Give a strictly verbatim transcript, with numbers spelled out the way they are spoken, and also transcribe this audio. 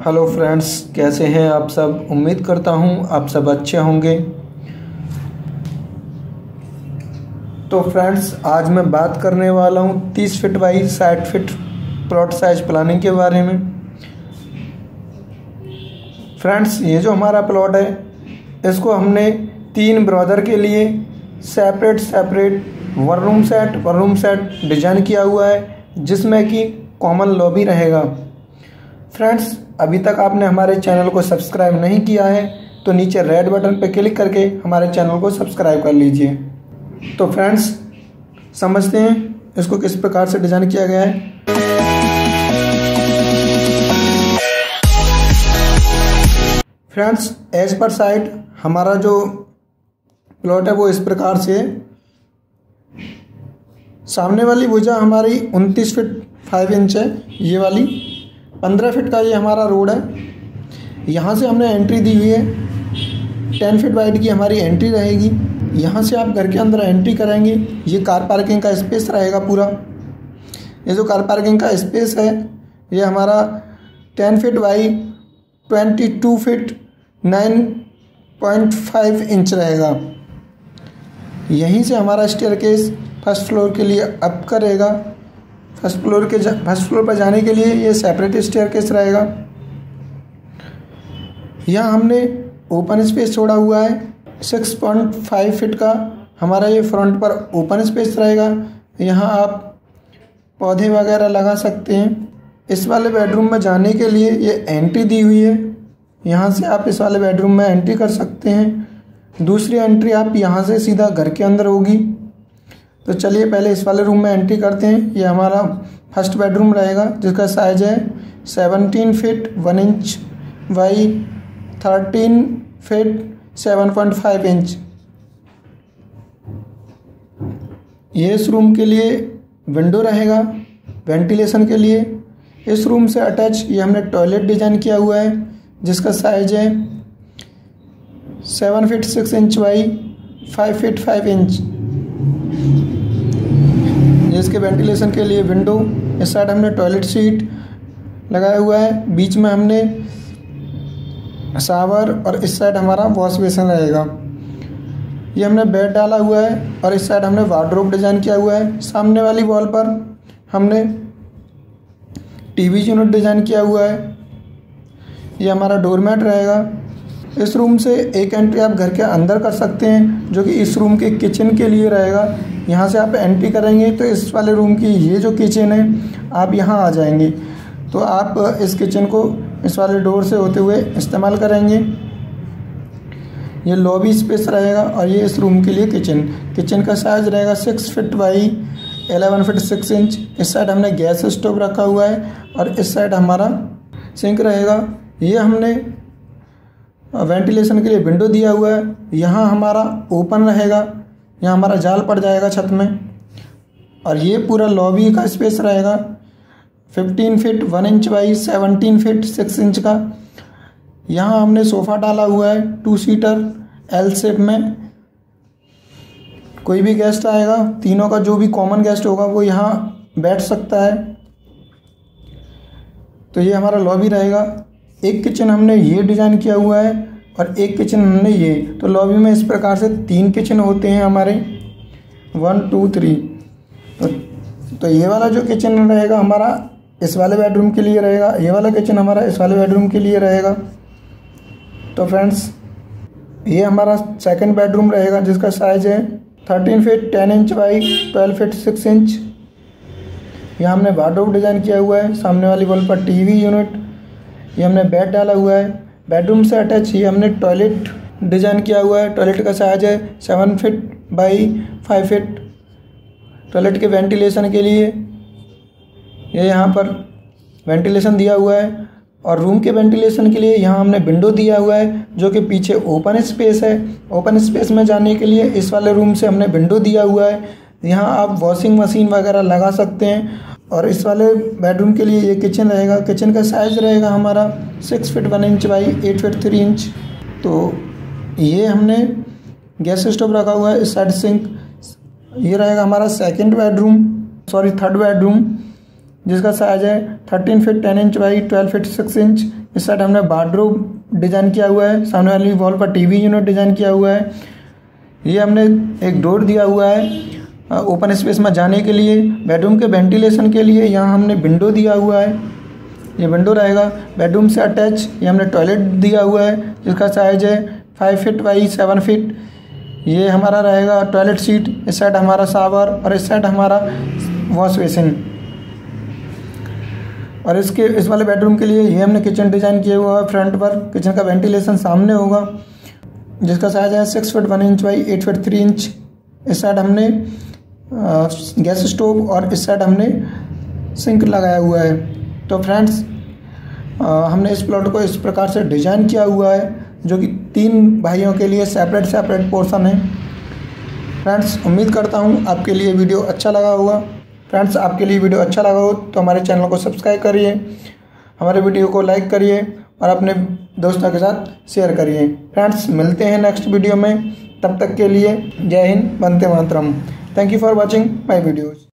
Hello friends, कैसे हैं आप सब। उम्मीद करता हूं आप सब अच्छे होंगे। तो फ्रेंड्स, आज मैं बात करने वाला हूं तीस फीट बाई साठ फीट प्लॉट साइज प्लानिंग के बारे में। फ्रेंड्स, ये जो हमारा प्लॉट है इसको हमने तीन ब्रदर के लिए separate separate one room set one room set design किया हुआ है, जिसमें कि कॉमन लॉबी रहेगा। फ्रेंड्स, अभी तक आपने हमारे चैनल को सब्सक्राइब नहीं किया है तो नीचे रेड बटन पर क्लिक करके हमारे चैनल को सब्सक्राइब कर लीजिए। तो फ्रेंड्स, समझते हैं इसको किस प्रकार से डिजाइन किया गया है। फ्रेंड्स, एज पर साइड हमारा जो प्लॉट है वो इस प्रकार से है। सामने वाली भुजा हमारी उनतीस फीट फाइव इंच है, ये वाली पंद्रह फीट का ये हमारा रोड है। यहाँ से हमने एंट्री दी हुई है, टेन फीट वाइड की हमारी एंट्री रहेगी। यहाँ से आप घर के अंदर एंट्री करेंगे, ये कार पार्किंग का स्पेस रहेगा पूरा। ये जो कार पार्किंग का स्पेस है ये हमारा ten feet by twenty two feet nine point five inch रहेगा। यहीं से हमारा स्टेयरकेस फर्स्ट फ्लोर के लिए अप करेगा। फर्स्ट फ्लोर के फर्स्ट फ्लोर पर जाने के लिए ये सेपरेट स्टेयरकेस रहेगा। यहाँ हमने ओपन स्पेस छोड़ा हुआ है, सिक्स पॉइंट फाइव फीट का हमारा ये फ्रंट पर ओपन स्पेस रहेगा। यहाँ आप पौधे वगैरह लगा सकते हैं। इस वाले बेडरूम में जाने के लिए ये एंट्री दी हुई है, यहाँ से आप इस वाले बेडरूम में एंट्री कर सकते हैं। दूसरी एंट्री आप यहाँ से सीधा घर के अंदर होगी। तो चलिए पहले इस वाले रूम में एंट्री करते हैं। ये हमारा फर्स्ट बेडरूम रहेगा, जिसका साइज है seventeen feet one inch by thirteen feet seven point five inch. ये इस रूम के लिए विंडो रहेगा वेंटिलेशन के लिए। इस रूम से अटैच ये हमने टॉयलेट डिजाइन किया हुआ है, जिसका साइज है seven feet six inch by five feet five inch. इसके वेंटिलेशन के लिए विंडो, इस साइड हमने टॉयलेट सीट लगाया हुआ है, बीच में हमने शावर और इस साइड हमारा वॉश बेसिन रहेगा। ये हमने बेड डाला हुआ है और इस साइड हमने वार्डरोब डिजाइन किया हुआ है। सामने वाली वॉल पर हमने टीवी यूनिट डिजाइन किया हुआ है। ये हमारा डोरमेट रहेगा। इस रूम से एक एंट्री आप घर के अंदर कर सकते हैं, जो कि इस रूम के किचन के लिए रहेगा। यहाँ से आप एंट्री करेंगे तो इस वाले रूम की ये जो किचन है, आप यहाँ आ जाएंगे तो आप इस किचन को इस वाले डोर से होते हुए इस्तेमाल करेंगे। ये लॉबी स्पेस रहेगा और ये इस रूम के लिए किचन किचन का साइज रहेगा six feet by eleven feet six inch. इस साइड हमने गैस स्टोव रखा हुआ है और इस साइड हमारा सिंक रहेगा। ये हमने वेंटिलेशन के लिए विंडो दिया हुआ है। यहाँ हमारा ओपन रहेगा, यहाँ हमारा जाल पड़ जाएगा छत में। और ये पूरा लॉबी का स्पेस रहेगा fifteen feet one inch by seventeen feet six inch का। यहाँ हमने सोफ़ा डाला हुआ है टू सीटर एल शेप में। कोई भी गेस्ट आएगा, तीनों का जो भी कॉमन गेस्ट होगा वो यहाँ बैठ सकता है। तो ये हमारा लॉबी रहेगा। एक किचन हमने ये डिज़ाइन किया हुआ है और एक किचन हमने ये। तो लॉबी में इस प्रकार से तीन किचन होते हैं हमारे, वन टू थ्री। तो, तो ये वाला जो किचन रहेगा हमारा इस वाले बेडरूम के लिए रहेगा, ये वाला किचन हमारा इस वाले बेडरूम के लिए रहेगा। तो फ्रेंड्स, ये हमारा सेकंड बेडरूम रहेगा, जिसका साइज है thirteen feet ten inch by twelve feet six inch. यहाँ हमने वार्डरोब डिज़ाइन किया हुआ है। सामने वाली वॉल पर टीवी यूनिट, ये हमने बेड डाला हुआ है। बेडरूम से अटैच ये हमने टॉयलेट डिज़ाइन किया हुआ है। टॉयलेट का साइज है seven feet by five feet. Toilet के वेंटिलेशन के लिए ये यहाँ पर वेंटिलेशन दिया हुआ है और रूम के वेंटिलेशन के लिए यहाँ हमने विंडो दिया हुआ है, जो कि पीछे ओपन स्पेस है। ओपन स्पेस में जाने के लिए इस वाले रूम से हमने विंडो दिया हुआ है। यहाँ आप वॉशिंग मशीन वगैरह लगा सकते हैं। और इस वाले बेडरूम के लिए ये किचन रहेगा। किचन का साइज रहेगा हमारा six feet one inch by eight feet three inch. तो ये हमने गैस स्टोव रखा हुआ है, इस साइड सिंक। ये रहेगा हमारा second bedroom, sorry third bedroom. जिसका साइज है thirteen feet ten inch by twelve feet six inch. इस साइड हमने बाथरूम डिज़ाइन किया हुआ है। सामने वाली वॉल पर टीवी यूनिट डिज़ाइन किया हुआ है। ये हमने एक डोर दिया हुआ है ओपन स्पेस में जाने के लिए। बेडरूम के वेंटिलेशन के लिए यहाँ हमने विंडो दिया हुआ है, ये विंडो रहेगा। बेडरूम से अटैच ये हमने टॉयलेट दिया हुआ है जिसका साइज है five feet by seven feet. ये हमारा रहेगा टॉयलेट सीट। इस साइड हमारा शावर और इस साइड हमारा वॉश बेसिन। और इसके इस वाले बेडरूम के लिए ये हमने किचन डिज़ाइन किया हुआ है। फ्रंट पर किचन का वेंटिलेशन सामने होगा जिसका साइज है six feet one inch by eight feet three inch. इस साइड हमने गैस स्टोव और इस साइड हमने सिंक लगाया हुआ है। तो फ्रेंड्स हमने इस प्लॉट को इस प्रकार से डिज़ाइन किया हुआ है जो कि तीन भाइयों के लिए सेपरेट सेपरेट पोर्शन है। फ्रेंड्स उम्मीद करता हूँ आपके लिए वीडियो अच्छा लगा होगा। फ्रेंड्स आपके लिए वीडियो अच्छा लगा हो तो हमारे चैनल को सब्सक्राइब करिए, हमारे वीडियो को लाइक करिए और अपने दोस्तों के साथ शेयर करिए। फ्रेंड्स मिलते हैं नेक्स्ट वीडियो में, तब तक के लिए जय हिंद, वंदे मातरम। Thank you for watching my videos.